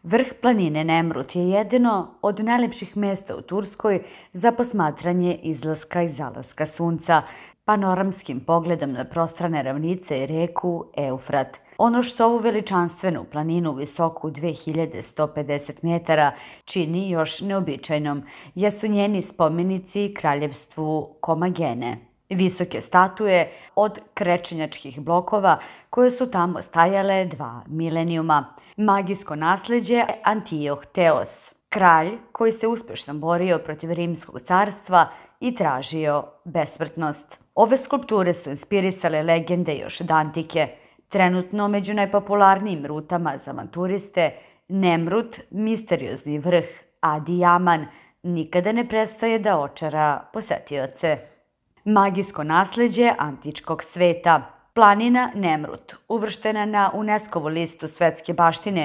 Vrh planine Nemrut je jedino od najlepših mesta u Turskoj za posmatranje izlaska i zalaska sunca, panoramskim pogledom na prostrane ravnice i reku Eufrat. Ono što ovu veličanstvenu planinu visoku 2150 metara čini još neobičajnom jesu njeni spomenici kraljevstvu Komagene. Visoke statue od krečenjačkih blokova koje su tamo stajale 2 milenijuma. Magijsko nasleđe Antioh Teos, kralj koji se uspešno borio protiv Rimskog carstva i tražio besmrtnost. Ove skulpture su inspirisale legende još od antike. Trenutno među najpopularnijim rutama za avanturiste Nemrut, misteriozni vrh Adi Yaman, nikada ne prestaje da očara posetioce. Magijsko nasleđe antičkog sveta. Planina Nemrut, uvrštena na UNESCO-vu listu svetske baštine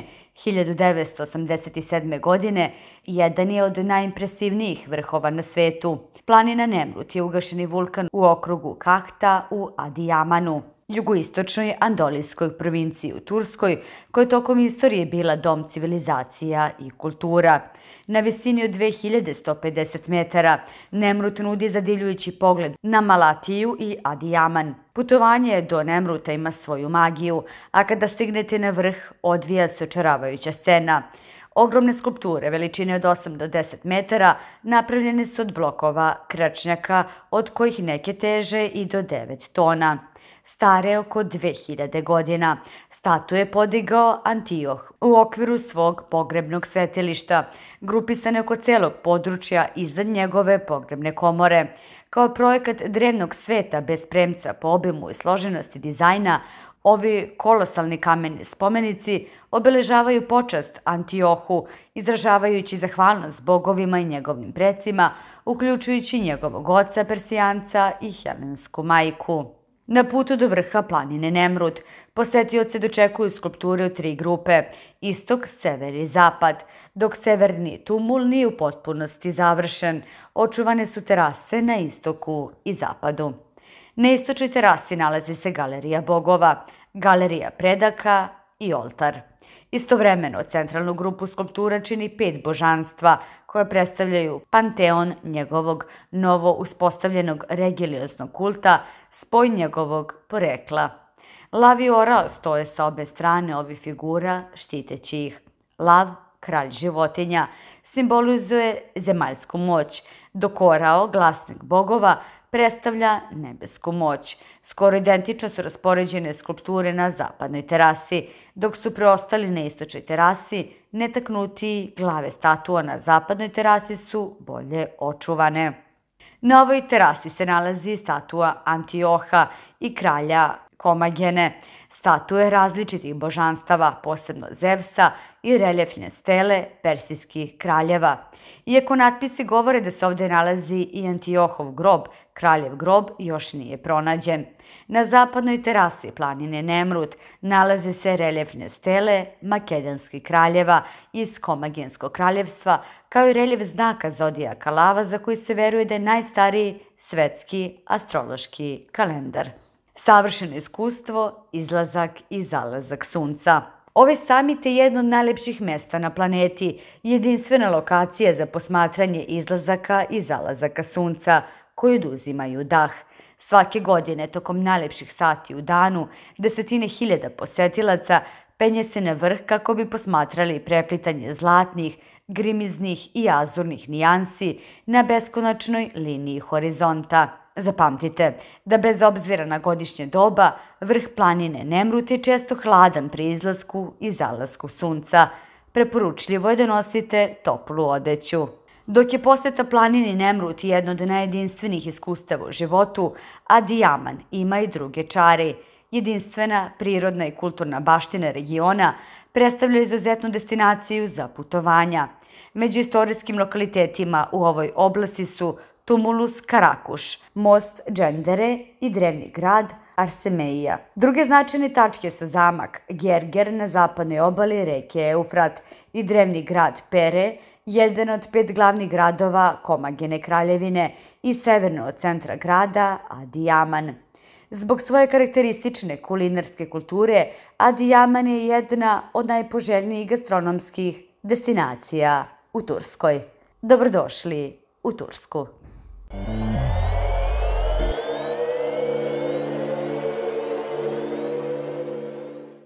1987. godine, jedan je od najimpresivnijih vrhova na svetu. Planina Nemrut je ugašeni vulkan u okrugu Kahta u Adijamanu, jugoistočnoj Andolijskoj provinciji u Turskoj, koja je tokom istorije bila dom civilizacija i kultura. Na visini od 2150 metara Nemrut nudi zadivljujući pogled na Malatiju i Adijaman. Putovanje do Nemruta ima svoju magiju, a kada stignete na vrh, odvija se očaravajuća scena. Ogromne skulpture veličine od 8 do 10 metara napravljene su od blokova krečnjaka, od kojih neke teže i do 9 tona. Stare oko 2000 godina. Statue je podigao Antioh u okviru svog pogrebnog svetilišta, grupisane oko celog područja iznad njegove pogrebne komore. Kao projekat drevnog sveta bez premca po obimu i složenosti dizajna, ovi kolosalni kameni spomenici obeležavaju počast Antiohu, izražavajući zahvalnost bogovima i njegovim precima, uključujući njegovog oca Persijanca i helensku majku. Na putu do vrha planine Nemrut posetioce dočekuju skulpture u 3 grupe, istok, sever i zapad, dok severni tumul nije u potpunosti završen. Očuvane su terase na istoku i zapadu. Na istočnoj terasi nalazi se galerija bogova, galerija predaka i oltar. Istovremeno, centralnu grupu skulptura čini 5 božanstva koja predstavljaju panteon njegovog novo uspostavljenog religioznog kulta, spoj njegovog porekla. Lav i orao stoje sa obe strane ovih figura štiteći ih. Lav, kralj životinja, simbolizuje zemaljsku moć, dok orao, glasnik bogova, predstavlja nebesku moć. Skoro identično su raspoređene skulpture na zapadnoj terasi, dok su preostali na istočnoj terasi netaknuti glave statua na zapadnoj terasi su bolje očuvane. Na ovoj terasi se nalazi statua Antioha i kralja Komagene, statue različitih božanstava, posebno Zevsa i reljefne stele persijskih kraljeva. Iako natpisi govore da se ovdje nalazi i Antiohov grob, kraljev grob još nije pronađen. Na zapadnoj terasi planine Nemrut nalaze se reljefne stele makedonskih kraljeva iz Komagenskog kraljevstva, kao i reljef znaka zodijaka lava za koji se veruje da je najstariji svetski astrološki kalendar. Savršeno iskustvo, izlazak i zalazak sunca. Ovaj samit je jedno od najlepših mesta na planeti, jedinstvena lokacija za posmatranje izlazaka i zalazaka sunca, koji oduzimaju dah. Svake godine, tokom najlepših sati u danu, desetine hiljada posetilaca penje se na vrh kako bi posmatrali preplitanje zlatnih, grimiznih i azurnih nijansi na beskonačnoj liniji horizonta. Zapamtite da bez obzira na godišnje doba, vrh planine Nemrut je često hladan pri izlasku i zalasku sunca. Preporučljivo je da nosite toplu odeću. Dok je poseta planini Nemrut jedno od najjedinstvenih iskustava u životu, Adijaman ima i druge čari. Jedinstvena prirodna i kulturna baština regiona predstavlja izuzetnu destinaciju za putovanja. Među istorijskim lokalitetima u ovoj oblasti su Tumulus Karakuš, most Džendere i drevni grad Arsemeija. Druge značajne tačke su zamak Gerger na zapadnoj obali reke Eufrat i drevni grad Pere, jedan od 5 glavnih gradova Komagene kraljevine i severno od centra grada Adijaman. Zbog svoje karakteristične kulinarske kulture, Adijaman je jedna od najpoželjnijih gastronomskih destinacija u Turskoj. Dobrodošli u Tursku!